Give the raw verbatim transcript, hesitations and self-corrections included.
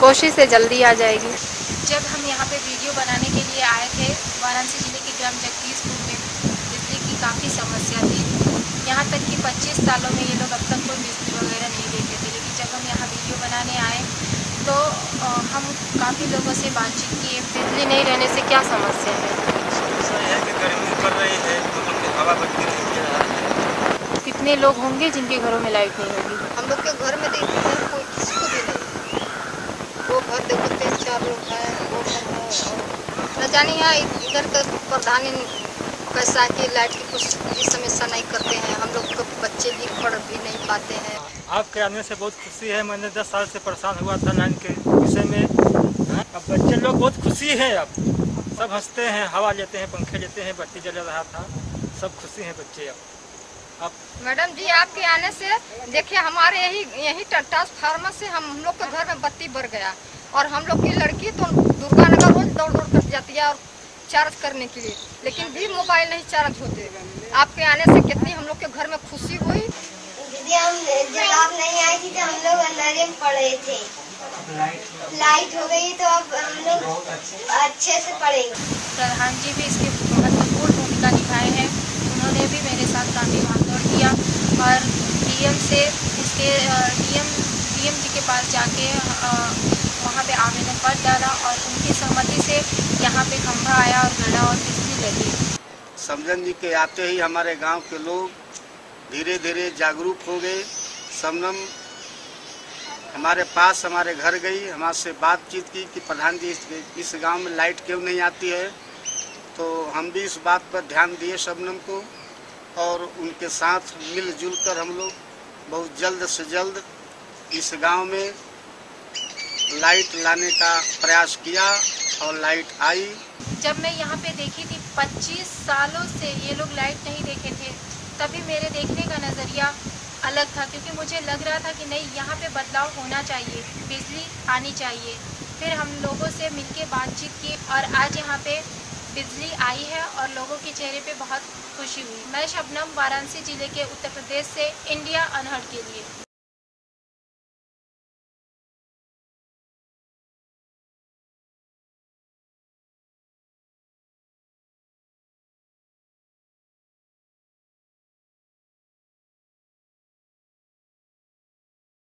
कोशिश है जल्दी आ जाएगी। जब हम यहाँ पे वीडियो बनाने के लिए आए थे वाराणसी जिले के ग्राम जगदीशपुर में बिजली की काफ़ी समस्या थी। यहाँ तक कि पच्चीस सालों में ये लोग अब तक कोई बिजली वगैरह नहीं देते थे, लेकिन जब हम यहाँ वीडियो बनाने आए तो हम काफ़ी लोगों से बातचीत किए। बिजली नहीं रहने से क्या समस्या है? समस्या है कि गर्मी पड़ रही है, मतलब कि हवा बत्ती नहीं मिल रहा है। कितने लोग होंगे जिनके घरों में लाइट नहीं होगी? हम लोग के घर में देखते हैं कोई किसी को भी नहीं। वो घर देखो तीन चार लोग हैं, वो घर है और न जाने यहाँ इधर का प्रधान कैसा कि लाइट की कुछ भी समस्या नहीं करते हैं। हम लोग के बच्चे भी पढ़ भी नहीं पाते हैं। आपके आने से बहुत खुशी है। मैंने दस साल से परेशान हुआ था लाइन के विषय में। अब बच्चे लोग बहुत खुशी हैं, अब सब हंसते हैं, हवा लेते हैं, पंखे लेते हैं, बत्ती जल रहा था, सब खुशी हैं बच्चे। अब अब मैडम जी आपके आने से देखिए हमारे यही यही ट्रांसफार्मर से हम लोग के घर में बत्ती बढ़ गया और हम लोग की लड़की तो दुर्गा नगर रोज दौड़ दौड़ कर जाती है और चार्ज करने के लिए, लेकिन भी मोबाइल नहीं चार्ज होते। आपके आने से कितनी हम लोग के घर में खुशी हुई। दीदी हम जब आप नहीं आई थी तो हम लोग अंधेरे में पढ़े थे, लाइट हो गई तो अब हम लोग अच्छे से पढ़ेंगे। प्रधान जी भी इसकी महत्वपूर्ण भूमिका निभाए हैं। उन्होंने भी मेरे साथ काफ़ी भागदौड़ किया और डीएम से इसके डीएम डीएम जी के पास जाके वहाँ पे आवेदन पत्र डाला और उनकी सहमति से यहाँ पे खंभा आया और गड़ा और बिजली लगी। समझन जी के आते ही हमारे गांव के लोग धीरे धीरे जागरूक हो गए। समनम हमारे पास हमारे घर गई, हमारे बातचीत की कि प्रधान जी इस, इस गांव में लाइट क्यों नहीं आती है। तो हम भी इस बात पर ध्यान दिए शबनम को और उनके साथ मिलजुल कर हम लोग बहुत जल्द से जल्द इस गांव में लाइट लाने का प्रयास किया और लाइट आई। जब मैं यहाँ पे देखी थी पच्चीस सालों से ये लोग लाइट नहीं देखे थे, तभी मेरे देखने का नज़रिया अलग था, क्योंकि मुझे लग रहा था कि नहीं यहाँ पे बदलाव होना चाहिए, बिजली आनी चाहिए। फिर हम लोगों से मिलके बातचीत की और आज यहाँ पे बिजली आई है और लोगों के चेहरे पे बहुत खुशी हुई। मैं शबनम वाराणसी जिले के उत्तर प्रदेश से इंडिया अनहर्ड के लिए।